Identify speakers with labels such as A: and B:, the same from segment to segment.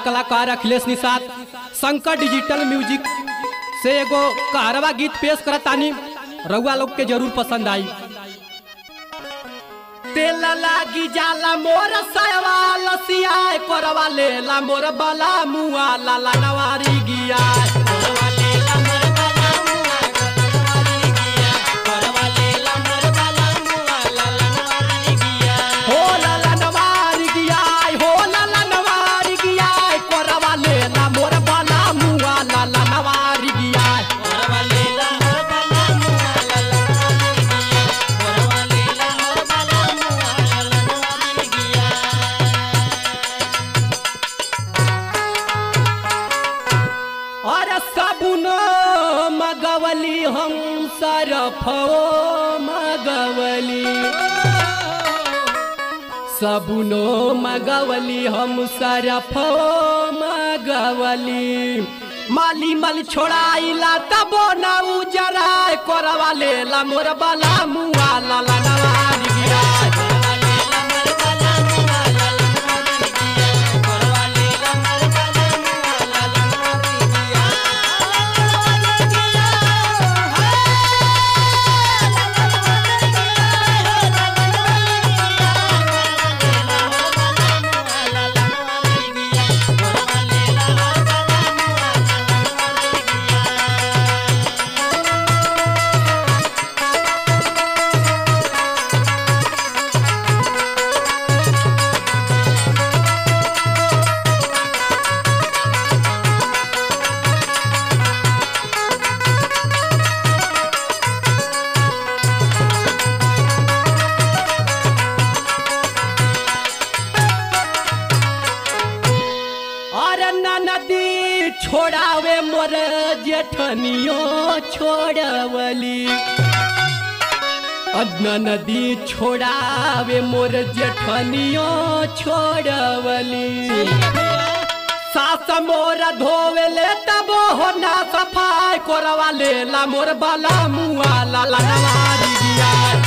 A: गायक कलाकार Akhilesh Nishad Shankar digital music से एगो कहरवा गीत पेश करतानी, रउआ लोग के जरूर पसंद आई। तेल लागी जाला मोर सायवा लसिया करवा लेला मोर बला मुआ लाला नवारी गिया करवा लेला मोर बला मुआ नवारी गिया करवा लेला मोर बला मुआ लाला नवारी गिया हो लाला नवारी गिया हो लाला नवारी गिया करवा लेला मोर बला मुआ लाला नवारी गिया करवा लेला मोर बला मुआ लाला नवारी गिया करवा लेला मोर बला और साबुनो मगवली हम सरफो मगवली साबुनो मगवली हम सरफो मगवली माली मल छोड़ाइला तबो ना उजरा करवा लेला मोर बला मुआ लाला नवारी गिया नदी छोड़ावे मोर जेठनियो छोड़वली अदना नदी छोड़ावे मोर जेठनियो छोड़वली सास मोर धोवेले तबो होना सफाई करवा लेला मोर बला मुआ लाला नवारी गिया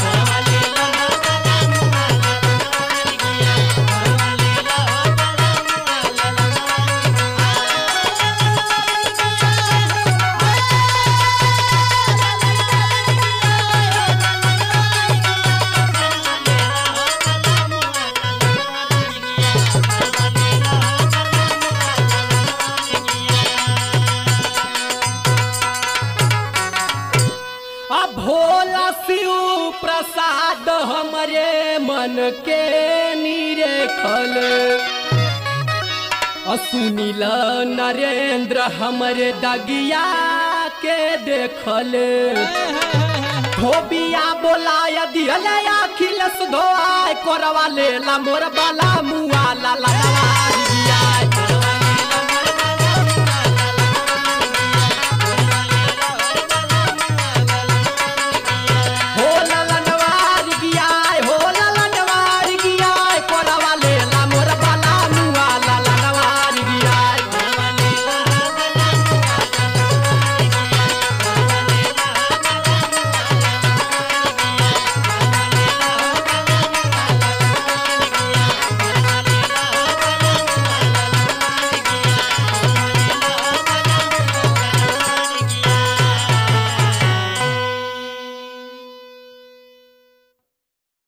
A: भोला शिव प्रसाद हमरे मन के निरेखल सुनील नरेंद्र हमरे दगिया के देखल धोबिया बोलाया दिहले अखिलेश धोआ करवा लेला मोर बला मुआ लाला नवारी गिया।